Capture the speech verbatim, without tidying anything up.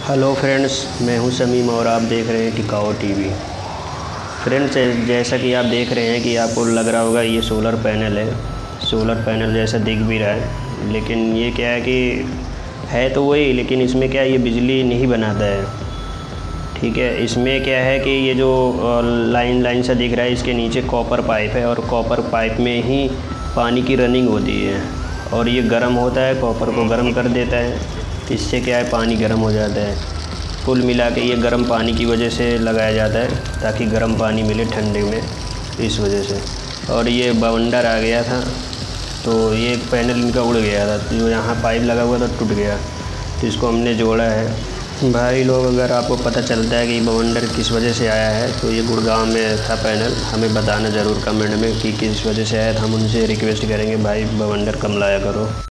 Hello friends, मैं हूं समीम और आप देख रहे हैं टिकाऊ टीवी। फ्रेंड्स, जैसा कि आप देख रहे हैं कि आपको लग रहा होगा ये सोलर पैनल है। सोलर पैनल जैसा दिख भी रहा है, लेकिन ये क्या है कि है तो वही, लेकिन इसमें क्या है, ये बिजली नहीं बनाता है। ठीक है, इसमें क्या है कि ये जो लाइन लाइन सा दिख रहा है, इसके नीचे कॉपर पाइप है और कॉपर पाइप में ही पानी की रनिंग होती है और ये गर्म होता है, कॉपर को गर्म कर देता है। इससे क्या है, पानी गर्म हो जाता है। कुल मिला के ये गर्म पानी की वजह से लगाया जाता है ताकि गर्म पानी मिले ठंडे में, इस वजह से। और ये बवंडर आ गया था तो ये पैनल इनका उड़ गया था, जो यहाँ पाइप लगा हुआ था टूट गया, तो इसको हमने जोड़ा है। भाई लोग, अगर आपको पता चलता है कि बवंडर किस वजह से आया है तो ये गुड़गांव में था पैनल, हमें बताना ज़रूर कमेंट में कि किस वजह से आया था। हम उनसे रिक्वेस्ट करेंगे भाई बवंडर कम लाया करो।